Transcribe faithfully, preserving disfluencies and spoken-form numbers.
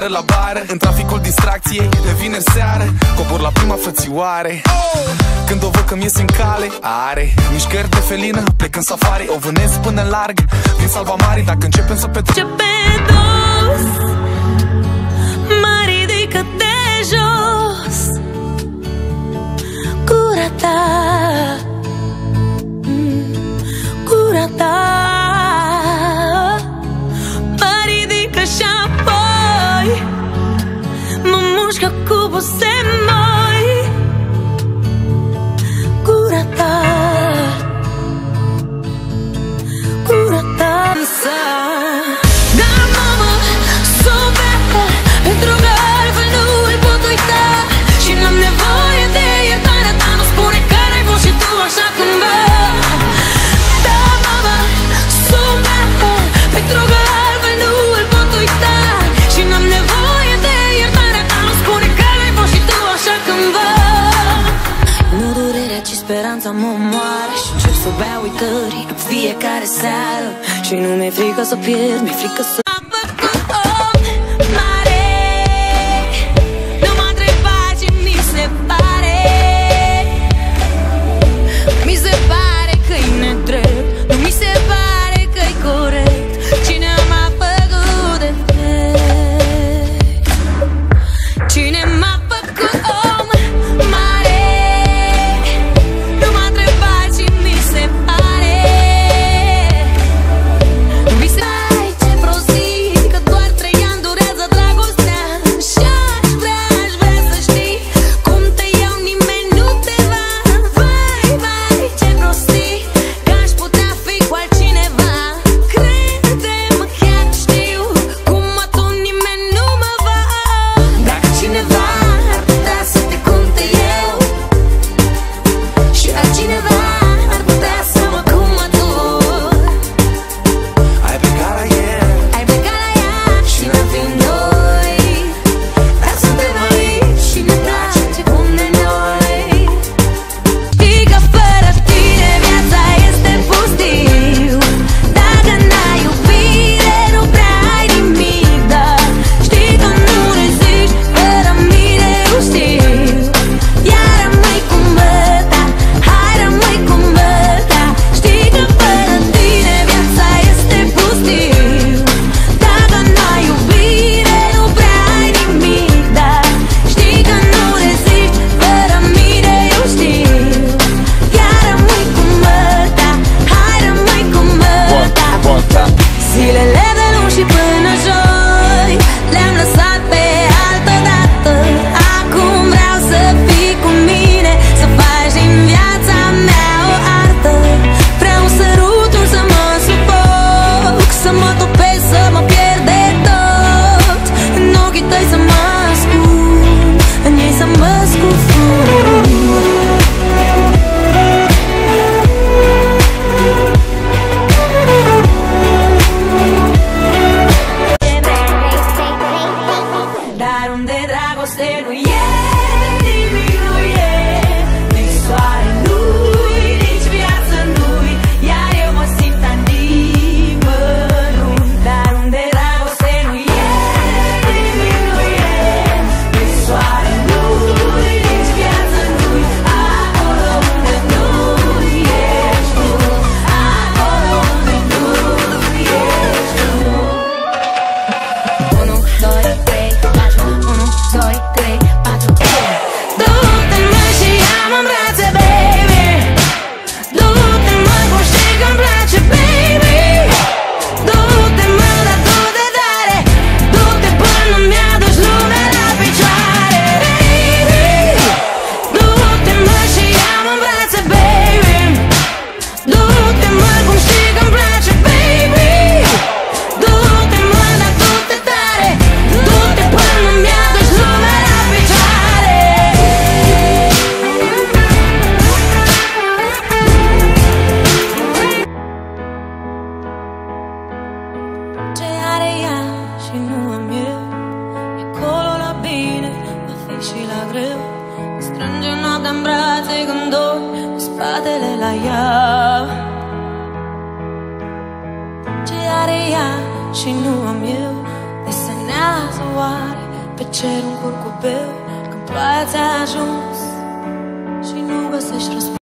afară la bară, în traficul distracției de vineri seară, cobor la prima frățioare. Când o văd că-mi ies în cale, are mișcări de felină, plec în safari, o vânez până larg, din salva mari. Dacă începem să petrecem ce pe dos, mă ridică de jos. Gura ta, mm, gura ta mă ridică și apoi mă mușcă cu buze moi. Gura ta, gura ta. Dar mamă, sunt beată, pentru că altfel nu îl pot uita. Și n-am nevoie de iertarea ta, nu spune că n-ai fost și tu așa cândva. Da, mama, sunt beată, pentru că altfel nu îl pot uita. Și n-am nevoie de iertarea ta, nu spune că n-ai fost și tu așa cândva. Nu durerea, ci speranța mă omoară și încep să beau uitări în fiecare seară. Și nu mi-e frică să pierd, mi-e frică să... Am făcut om mare, nu m-a întrebat ce mi se pare. Mi se pare că-i nedrept, nu mi se pare că-i corect. Cine m-a făcut defect? Cine m-a făcut om mare? Nu m-a întrebat ce mi se pare. Mi se pare ce prostii, că doar trei ani durează dragostea. Și-aș vrea, aș vrea să știi cum te iau, nimeni nu te va. Vai, vai, ce prostii, că aș putea fi cu altcineva. Crede-mă, chiar știu cum atunci nimeni nu mă va. Dacă cineva ar putea să te cunte eu, și altcineva ar putea să mă cumă tu. ai plecat la el Ai plecat la ea și n-am fi noi, dar suntem aici și ne place cum de noi. Știi că fără tine viața este pustiu. Dacă n-ai iubire, nu prea ai nimic, dar știi că nu reziști fără mine, eu știu. Iar rămâi cu măta, hai rămâi cu măta. Știi că fără tine viața este pustiu. Dacă n-ai iubire, nu prea ai nimic, dar știi că nu reziști fără mine, eu știu. Iar rămâi cu măta, hai rămâi cu măta. Zilele de luni și până joi le-am lăsat pe altă dată. Acum vreau să fii cu mine, să faci din viața mea o artă. Vreau un sărutul să mă sufoc, să mă topesc, să mă pierd de tot. În ochii tăi să mă ascund, în ei să mă scufund. Dar unde dragoste nu e, nimic nu e, nici soare nu-i, nici viață nu-i, iar eu mă simt a nimănui. Dar unde dragoste nu e, nimic nu e, nici soare nu-i, nici viață nu-i, acolo unde nu ești tu, acolo unde nu ești tu. Unu, doi, trei, patru, unu, doi, trei, patru. Du-te, mă, și ia-mă în brațe, baby. Du-te, mă, cum știi că-mi place, baby. Du-te, mă, dar tu de tare. Du-te până mi-aduci lumea la picioare, baby. Du-te, mă, și ia-mă în brațe, baby. Du-te, mă, cum știi că-mi place, baby. Du-te, mă, dar tu de tare. Du-te până mi-aduci lumea la picioare. Ce are ea și nu am eu, e acolo la bine, va fi și la greu. Mă strânge noaptea în brațe când dorm, cu spatele la ea. Ce are ea și nu am eu, desenează oare cer un curcubeu când ploaia ți-a ajuns și nu găsești răspuns.